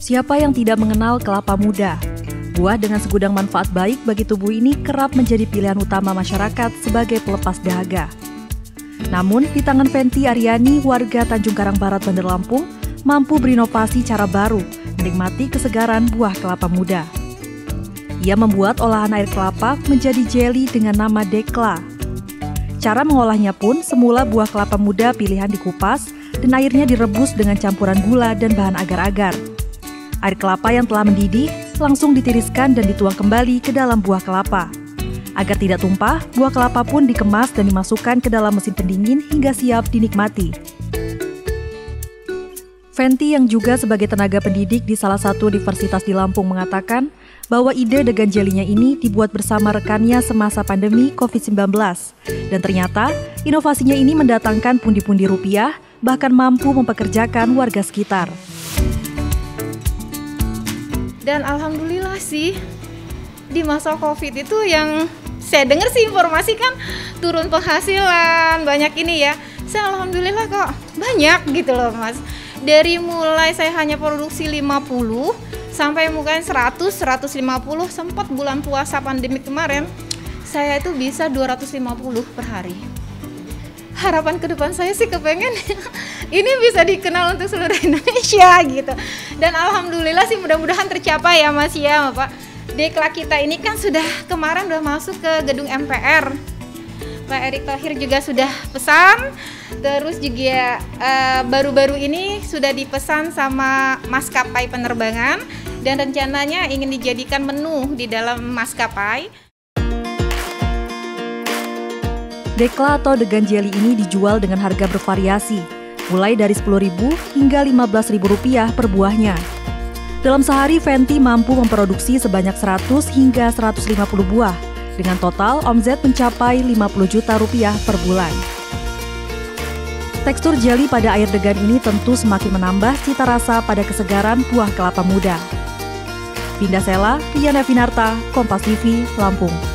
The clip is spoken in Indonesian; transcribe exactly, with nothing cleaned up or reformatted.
Siapa yang tidak mengenal kelapa muda? Buah dengan segudang manfaat baik bagi tubuh ini kerap menjadi pilihan utama masyarakat sebagai pelepas dahaga. Namun, di tangan Fenty Aryani, warga Tanjung Karang Barat, Bandar Lampung, mampu berinovasi cara baru menikmati kesegaran buah kelapa muda. Ia membuat olahan air kelapa menjadi jelly dengan nama Dekla. Cara mengolahnya pun semula buah kelapa muda pilihan dikupas dan airnya direbus dengan campuran gula dan bahan agar-agar. Air kelapa yang telah mendidih langsung ditiriskan dan dituang kembali ke dalam buah kelapa. Agar tidak tumpah, buah kelapa pun dikemas dan dimasukkan ke dalam mesin pendingin hingga siap dinikmati. Fenty yang juga sebagai tenaga pendidik di salah satu universitas di Lampung mengatakan bahwa ide degan jelinya ini dibuat bersama rekannya semasa pandemi covid sembilan belas. Dan ternyata inovasinya ini mendatangkan pundi-pundi rupiah, bahkan mampu mempekerjakan warga sekitar. Dan alhamdulillah sih, di masa Covid itu yang saya dengar sih informasi kan turun penghasilan, banyak ini ya. Saya alhamdulillah kok banyak gitu loh Mas. Dari mulai saya hanya produksi lima puluh sampai mungkin seratus, seratus lima puluh, sempat bulan puasa pandemi kemarin saya itu bisa dua ratus lima puluh per hari. Harapan ke depan saya sih kepengen ini bisa dikenal untuk seluruh Indonesia gitu. Dan alhamdulillah sih mudah-mudahan tercapai ya Mas ya Pak. Dekla kita ini kan sudah kemarin udah masuk ke gedung M P R. Pak Erick Thohir juga sudah pesan. Terus juga uh, baru-baru ini sudah dipesan sama maskapai penerbangan dan rencananya ingin dijadikan menu di dalam maskapai. Dekla atau degan jelly ini dijual dengan harga bervariasi, mulai dari sepuluh ribu hingga lima belas ribu rupiah per buahnya. Dalam sehari, Fenty mampu memproduksi sebanyak seratus hingga seratus lima puluh buah, dengan total omset mencapai lima puluh juta rupiah per bulan. Tekstur jelly pada air degan ini tentu semakin menambah cita rasa pada kesegaran buah kelapa muda. Vinda Sela, Riana Vinarta, Kompas T V, Lampung.